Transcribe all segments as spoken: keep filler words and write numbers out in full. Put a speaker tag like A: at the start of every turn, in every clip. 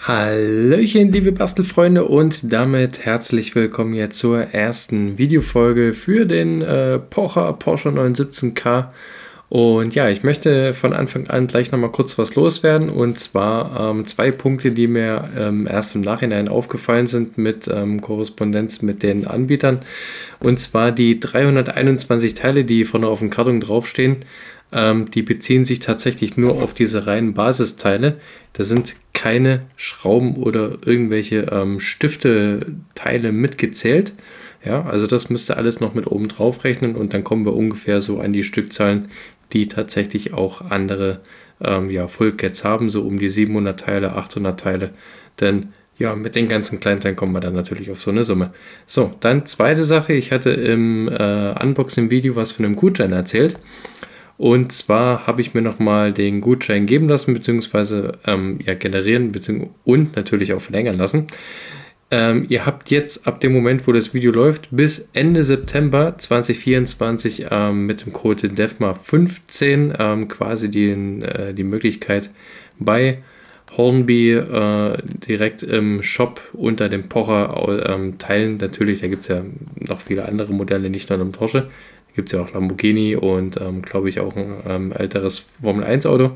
A: Hallöchen, liebe Bastelfreunde, und damit herzlich willkommen jetzt zur ersten Videofolge für den äh, Pocher Porsche neun siebzehn K. Und ja, ich möchte von Anfang an gleich nochmal kurz was loswerden, und zwar ähm, zwei Punkte, die mir ähm, erst im Nachhinein aufgefallen sind mit ähm, Korrespondenz mit den Anbietern. Und zwar die dreihunderteinundzwanzig Teile, die vorne auf dem Karton draufstehen. Ähm, die beziehen sich tatsächlich nur auf diese reinen Basisteile. Da sind keine Schrauben oder irgendwelche ähm, Stifte-Teile mitgezählt. Ja, also das müsste alles noch mit oben drauf rechnen, und dann kommen wir ungefähr so an die Stückzahlen, die tatsächlich auch andere ähm, ja, Full-Cats haben, so um die siebenhundert Teile, achthundert Teile. Denn ja, mit den ganzen Kleinteilen kommen wir dann natürlich auf so eine Summe. So, dann zweite Sache, ich hatte im äh, Unboxing-Video was von einem Gutschein erzählt. Und zwar habe ich mir nochmal den Gutschein geben lassen, beziehungsweise ähm, ja, generieren beziehungsweise und natürlich auch verlängern lassen. Ähm, ihr habt jetzt ab dem Moment, wo das Video läuft, bis Ende September zwanzig vierundzwanzig ähm, mit dem Code D E F M A fünfzehn ähm, quasi die, äh, die Möglichkeit, bei Hornby äh, direkt im Shop unter dem Pocher ähm, teilen. Natürlich, da gibt es ja noch viele andere Modelle, nicht nur den Porsche. Da gibt es ja auch Lamborghini und ähm, glaube ich auch ein ähm, älteres Formel eins Auto.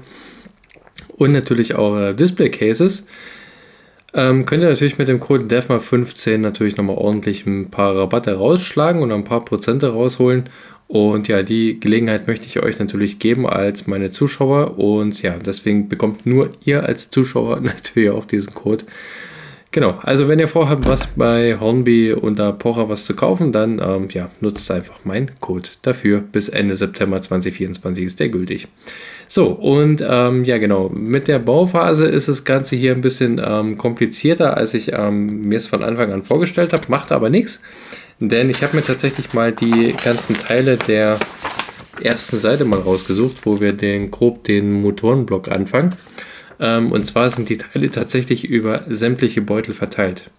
A: Und natürlich auch äh, Display Cases. Ähm, könnt ihr natürlich mit dem Code D E F M A fünfzehn natürlich nochmal ordentlich ein paar Rabatte rausschlagen und ein paar Prozente rausholen. Und ja, die Gelegenheit möchte ich euch natürlich geben als meine Zuschauer. Und ja, deswegen bekommt nur ihr als Zuschauer natürlich auch diesen Code. Genau, also wenn ihr vorhabt, was bei Hornby unter Pocher was zu kaufen, dann ähm, ja, nutzt einfach meinen Code dafür. Bis Ende September zwanzig vierundzwanzig ist der gültig. So, und ähm, ja genau, mit der Bauphase ist das Ganze hier ein bisschen ähm, komplizierter, als ich ähm, mir es von Anfang an vorgestellt habe, macht aber nichts, denn ich habe mir tatsächlich mal die ganzen Teile der ersten Seite mal rausgesucht, wo wir den grob den Motorenblock anfangen. Ähm, und zwar sind die Teile tatsächlich über sämtliche Beutel verteilt.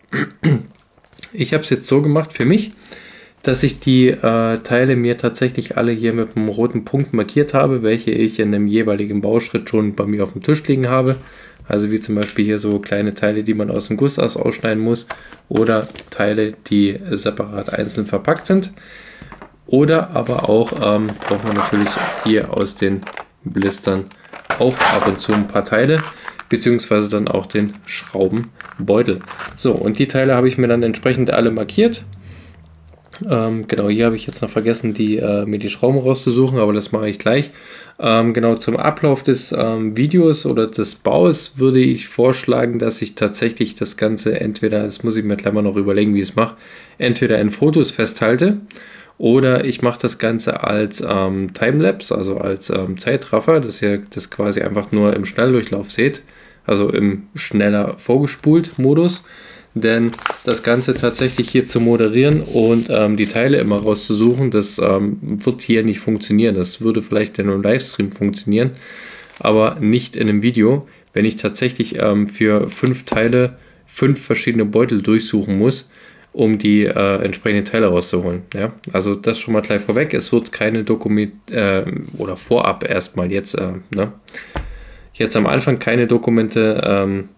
A: Ich habe es jetzt so gemacht für mich, dass ich die äh, Teile mir tatsächlich alle hier mit einem roten Punkt markiert habe, welche ich in einem jeweiligen Bauschritt schon bei mir auf dem Tisch liegen habe. Also wie zum Beispiel hier so kleine Teile, die man aus dem Gusseis ausschneiden muss, oder Teile, die separat einzeln verpackt sind. Oder aber auch ähm, braucht man natürlich hier aus den Blistern auch ab und zu ein paar Teile, beziehungsweise dann auch den Schraubenbeutel. So, und die Teile habe ich mir dann entsprechend alle markiert. Ähm, genau, hier habe ich jetzt noch vergessen, die, äh, mir die Schrauben rauszusuchen, aber das mache ich gleich. Ähm, genau, zum Ablauf des ähm, Videos oder des Baus würde ich vorschlagen, dass ich tatsächlich das Ganze entweder, das muss ich mir gleich mal noch überlegen, wie ich es mache, entweder in Fotos festhalte oder ich mache das Ganze als ähm, Timelapse, also als ähm, Zeitraffer, dass ihr das quasi einfach nur im Schnelldurchlauf seht, also im schneller vorgespult Modus. Denn das Ganze tatsächlich hier zu moderieren und ähm, die Teile immer rauszusuchen, das ähm, wird hier nicht funktionieren. Das würde vielleicht in einem Livestream funktionieren, aber nicht in einem Video, wenn ich tatsächlich ähm, für fünf Teile fünf verschiedene Beutel durchsuchen muss, um die äh, entsprechenden Teile rauszuholen. Ja? Also das schon mal gleich vorweg. Es wird keine Dokument äh, oder vorab erstmal jetzt, äh, ne? jetzt am Anfang keine Dokumente ähm,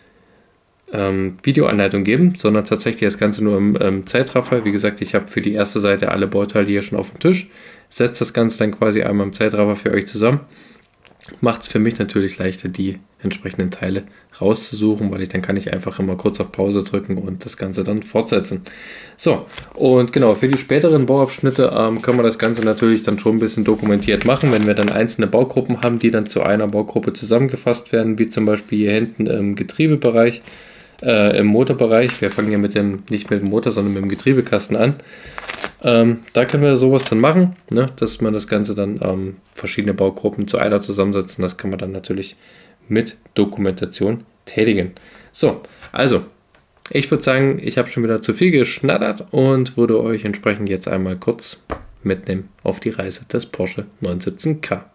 A: ähm, Videoanleitung geben, sondern tatsächlich das Ganze nur im ähm, Zeitraffer. Wie gesagt, ich habe für die erste Seite alle Bauteile hier schon auf dem Tisch, setze das Ganze dann quasi einmal im Zeitraffer für euch zusammen. Macht es für mich natürlich leichter, die entsprechenden Teile rauszusuchen, weil ich dann kann ich einfach immer kurz auf Pause drücken und das Ganze dann fortsetzen. So, und genau, für die späteren Bauabschnitte ähm, können wir das Ganze natürlich dann schon ein bisschen dokumentiert machen, wenn wir dann einzelne Baugruppen haben, die dann zu einer Baugruppe zusammengefasst werden, wie zum Beispiel hier hinten im Getriebebereich, äh, im Motorbereich. Wir fangen ja mit dem, nicht mit dem Motor, sondern mit dem Getriebekasten an. Ähm, da können wir sowas dann machen, ne, dass man das Ganze dann ähm, verschiedene Baugruppen zu einer zusammensetzen. Das kann man dann natürlich mit Dokumentation tätigen. So, also, ich würde sagen, ich habe schon wieder zu viel geschnattert und würde euch entsprechend jetzt einmal kurz mitnehmen auf die Reise des Porsche neun siebzehn K.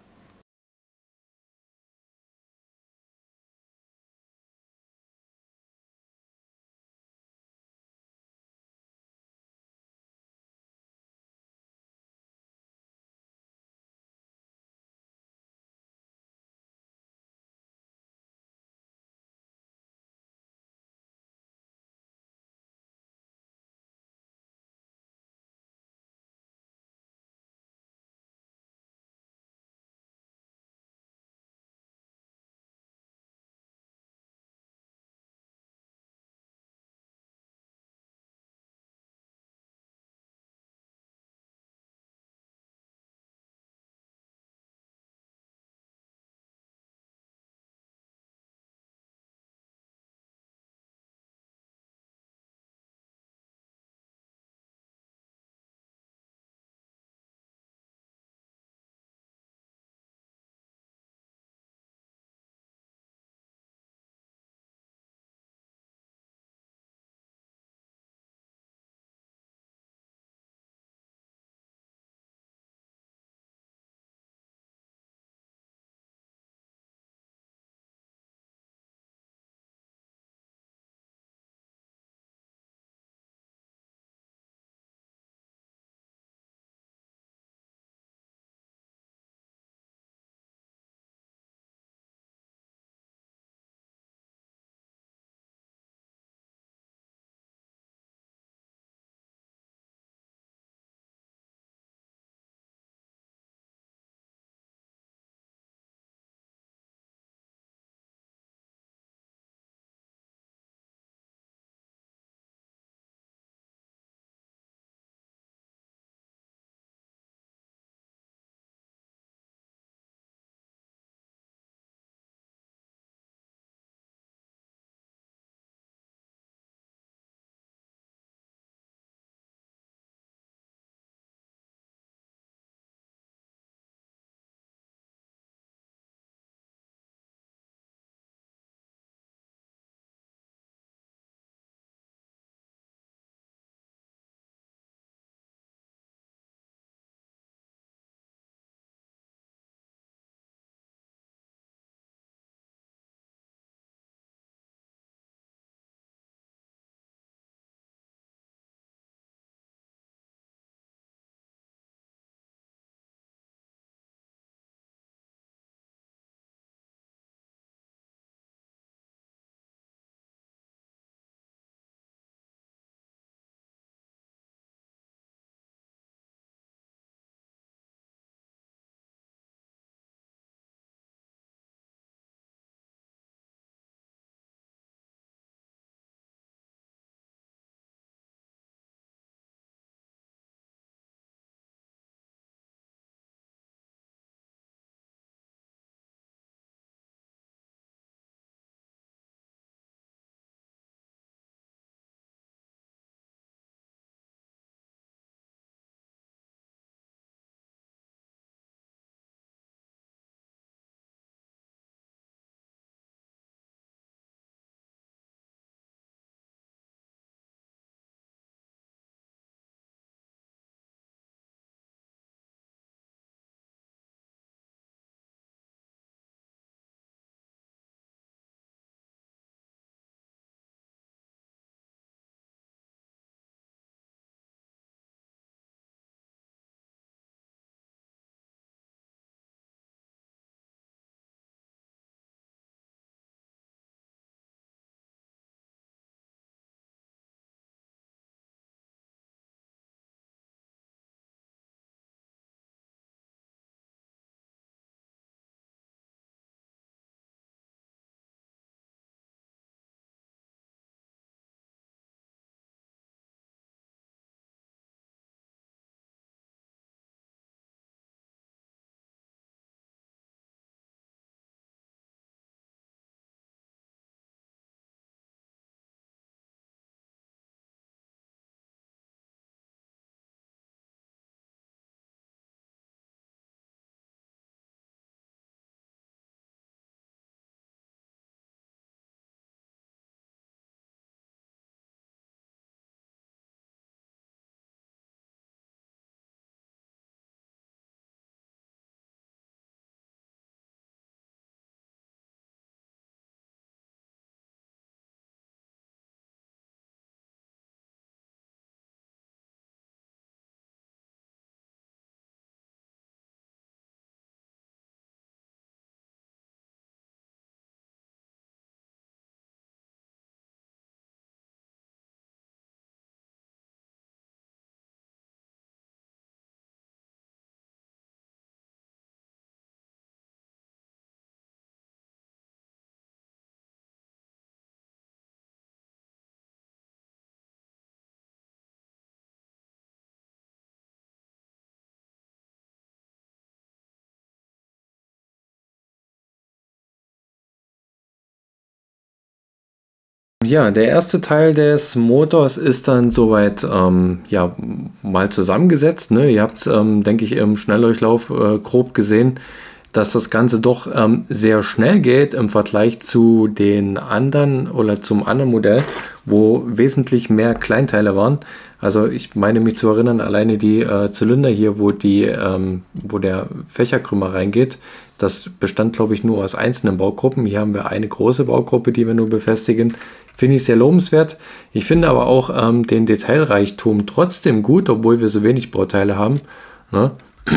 A: ja, der erste Teil des Motors ist dann soweit ähm, ja, mal zusammengesetzt. Ne? Ihr habt es, ähm, denke ich, im Schnelldurchlauf äh, grob gesehen, dass das Ganze doch ähm, sehr schnell geht im Vergleich zu den anderen oder zum anderen Modell, wo wesentlich mehr Kleinteile waren. Also ich meine mich zu erinnern, alleine die äh, Zylinder hier, wo, die, ähm, wo der Fächerkrümmer reingeht, das bestand, glaube ich, nur aus einzelnen Baugruppen. Hier haben wir eine große Baugruppe, die wir nur befestigen. Finde ich sehr lobenswert. Ich finde aber auch ähm, den Detailreichtum trotzdem gut, obwohl wir so wenig Bauteile haben. Ne?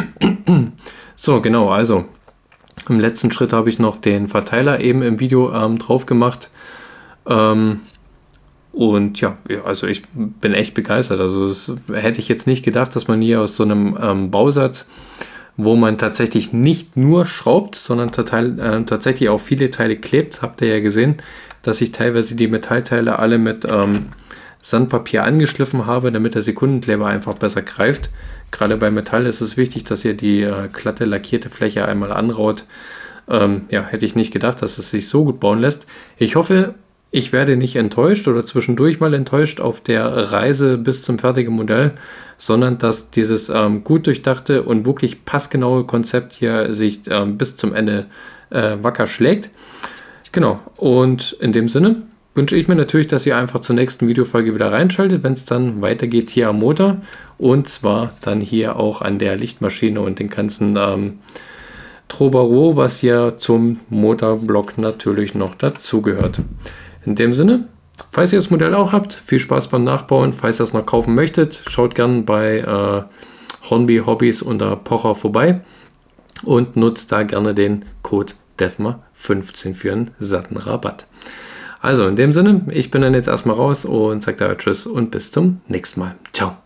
A: So, genau, also im letzten Schritt habe ich noch den Verteiler eben im Video ähm, drauf gemacht. Ähm, und ja, also ich bin echt begeistert. Also das hätte ich jetzt nicht gedacht, dass man hier aus so einem ähm, Bausatz, wo man tatsächlich nicht nur schraubt, sondern total, äh, tatsächlich auch viele Teile klebt. Habt ihr ja gesehen, dass ich teilweise die Metallteile alle mit ähm, Sandpapier angeschliffen habe, damit der Sekundenkleber einfach besser greift. Gerade bei Metall ist es wichtig, dass ihr die äh, glatte lackierte Fläche einmal anraut. Ähm, ja, hätte ich nicht gedacht, dass es sich so gut bauen lässt. Ich hoffe, ich werde nicht enttäuscht oder zwischendurch mal enttäuscht auf der Reise bis zum fertigen Modell, sondern dass dieses ähm, gut durchdachte und wirklich passgenaue Konzept hier sich ähm, bis zum Ende äh, wacker schlägt. Genau, und in dem Sinne wünsche ich mir natürlich, dass ihr einfach zur nächsten Videofolge wieder reinschaltet, wenn es dann weitergeht hier am Motor und zwar dann hier auch an der Lichtmaschine und den ganzen ähm, Trobaro, was hier zum Motorblock natürlich noch dazugehört. In dem Sinne, falls ihr das Modell auch habt, viel Spaß beim Nachbauen. Falls ihr es noch kaufen möchtet, schaut gerne bei äh, Hornby Hobbys unter Pocher vorbei und nutzt da gerne den Code D E F M A fünfzehn für einen satten Rabatt. Also in dem Sinne, ich bin dann jetzt erstmal raus und sage da Tschüss und bis zum nächsten Mal. Ciao.